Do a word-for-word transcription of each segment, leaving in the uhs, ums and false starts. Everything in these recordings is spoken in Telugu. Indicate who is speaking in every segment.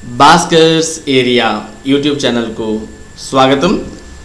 Speaker 1: భాస్కర్స్ ఏరియా యూట్యూబ్ ఛానల్కు స్వాగతం।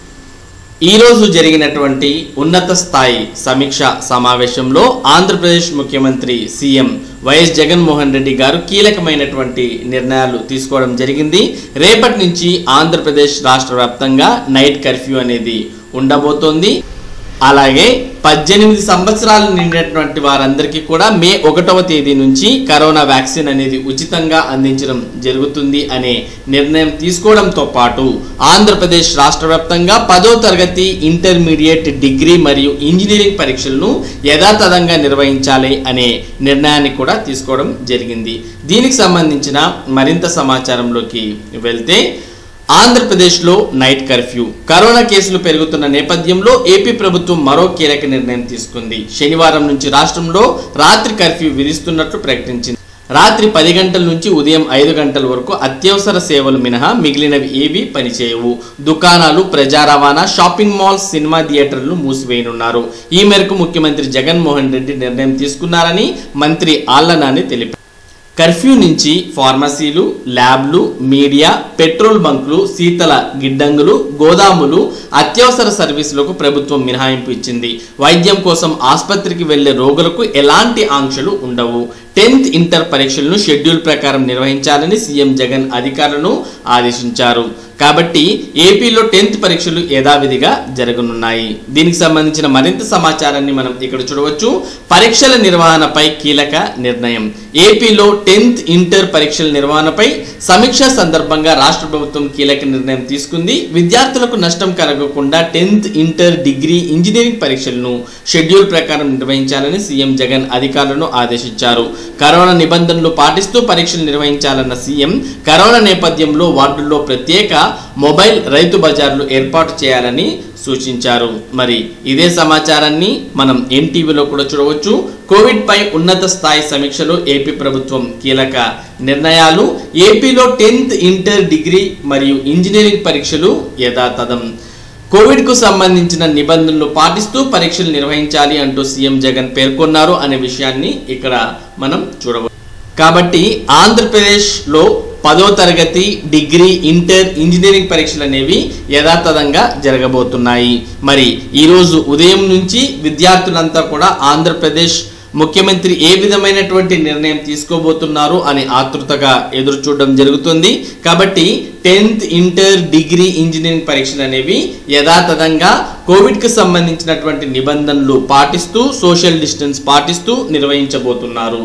Speaker 1: ఈరోజు జరిగినటువంటి ఉన్నత స్థాయి సమీక్ష సమావేశంలో ఆంధ్రప్రదేశ్ ముఖ్యమంత్రి సీఎం వైఎస్ జగన్మోహన్ రెడ్డి గారు కీలకమైనటువంటి నిర్ణయాలు తీసుకోవడం జరిగింది। రేపటి నుంచి ఆంధ్రప్రదేశ్ రాష్ట్ర వ్యాప్తంగా నైట్ కర్ఫ్యూ అనేది ఉండబోతోంది। అలాగే పద్దెనిమిది సంవత్సరాలు నిండినటువంటి వారందరికీ కూడా మే ఒకటవ తేదీ నుంచి కరోనా వ్యాక్సిన్ అనేది ఉచితంగా అందించడం జరుగుతుంది అనే నిర్ణయం తీసుకోవడంతో పాటు ఆంధ్రప్రదేశ్ రాష్ట్ర వ్యాప్తంగా పదో తరగతి ఇంటర్మీడియట్ డిగ్రీ మరియు ఇంజనీరింగ్ పరీక్షలను యథాతథంగా నిర్వహించాలి అనే నిర్ణయాన్ని కూడా తీసుకోవడం జరిగింది। దీనికి సంబంధించిన మరింత సమాచారంలోకి వెళ్తే ఆంధ్రప్రదేశ్లో నైట్ కర్ఫ్యూ కరోనా కేసులు పెరుగుతున్న నేపథ్యంలో ఏపీ ప్రభుత్వం మరో కీలక నిర్ణయం తీసుకుంది। శనివారం నుంచి రాష్ట్రంలో రాత్రి కర్ఫ్యూ విధిస్తున్నట్లు ప్రకటించింది। రాత్రి పది గంటల నుంచి ఉదయం ఐదు గంటల వరకు అత్యవసర సేవలు మినహా మిగిలినవి ఏవి పనిచేయవు। దుకాణాలు, ప్రజా రవాణా, షాపింగ్ మాల్స్, సినిమా థియేటర్లు మూసివేయనున్నారు। ఈ మేరకు ముఖ్యమంత్రి జగన్మోహన్ రెడ్డి నిర్ణయం తీసుకున్నారని మంత్రి ఆళ్లనాని తెలిపారు। కర్ఫ్యూ నుంచి ఫార్మసీలు, ల్యాబ్లు, మీడియా, పెట్రోల్ బంకులు, శీతల గిడ్డంగులు, గోదాములు, అత్యవసర సర్వీసులకు ప్రభుత్వం మినహాయింపు ఇచ్చింది। వైద్యం కోసం ఆసుపత్రికి వెళ్లే రోగులకు ఎలాంటి ఆంక్షలు ఉండవు। టెన్త్ ఇంటర్ పరీక్షలను షెడ్యూల్ ప్రకారం నిర్వహించాలని సీఎం జగన్ అధికారులను ఆదేశించారు। కాబట్టి ఏపీలో టెన్త్ పరీక్షలు యథావిధిగా జరగనున్నాయి। దీనికి సంబంధించిన మరింత సమాచారాన్ని మనం ఇక్కడ చూడవచ్చు। పరీక్షల నిర్వహణపై కీలక నిర్ణయం। ఏపీలో టెన్త్ ఇంటర్ పరీక్షల నిర్వహణపై సమీక్ష సందర్భంగా రాష్ట్ర ప్రభుత్వం కీలక నిర్ణయం తీసుకుంది। విద్యార్థులకు నష్టం కలగకుండా టెన్త్ ఇంటర్ డిగ్రీ ఇంజనీరింగ్ పరీక్షలను షెడ్యూల్ ప్రకారం నిర్వహించాలని సీఎం జగన్ అధికారులను ఆదేశించారు। కరోనా నిబంధనలు పాటిస్తూ పరీక్షలు నిర్వహించాలన్న సీఎం కరోనా నేపథ్యంలో వార్డుల్లో ప్రత్యేక మొబైల్ రైతు బజార్లు ఏర్పాటు చేయాలని సూచించారు। మరి ఇదే సమాచారాన్ని మనం ఎన్టీవీలో కూడా చూడవచ్చు। కోవిడ్ పై ఉన్నత స్థాయి సమీక్షలో ఏపీ ప్రభుత్వం కీలక నిర్ణయాలు। ఏపీలో టెన్త్ ఇంటర్ డిగ్రీ మరియు ఇంజనీరింగ్ పరీక్షలు యథాతథం। కోవిడ్ కు సంబంధించిన నిబంధనలు పాటిస్తూ పరీక్షలు నిర్వహించాలి అంటూ సీఎం జగన్ పేర్కొన్నారు అనే విషయాన్ని ఇక్కడ మనం చూడవచ్చు। కాబట్టి ఆంధ్రప్రదేశ్లో పదో తరగతి డిగ్రీ ఇంటర్ ఇంజనీరింగ్ పరీక్షలు అనేవి యథాతథంగా జరగబోతున్నాయి। మరి ఈరోజు ఉదయం నుంచి విద్యార్థులంతా కూడా ఆంధ్రప్రదేశ్ ముఖ్యమంత్రి ఏ విధమైనటువంటి నిర్ణయం తీసుకోబోతున్నారు అని ఆతృతగా ఎదురు చూడడం జరుగుతుంది। కాబట్టి టెన్త్ ఇంటర్ డిగ్రీ ఇంజనీరింగ్ పరీక్షలు అనేవి యథాతథంగా కోవిడ్ కు సంబంధించినటువంటి నిబంధనలు పాటిస్తూ సోషల్ డిస్టెన్స్ పాటిస్తూ నిర్వహించబోతున్నారు।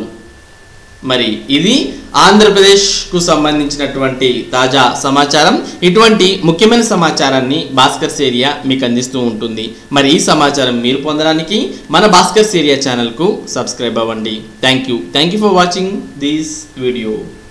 Speaker 1: మరి ఇది ఆంధ్రప్రదేశ్ కు సంబంధించినటువంటి తాజా సమాచారం। ఇటువంటి ముఖ్యమైన సమాచారాన్ని భాస్కర్స్ ఏరియా మీకు అందిస్తూ ఉంటుంది। మరి ఈ సమాచారం మీరు పొందడానికి మన భాస్కర్స్ ఏరియా ఛానల్కు సబ్స్క్రైబ్ అవ్వండి। Thank you thank you for watching this video.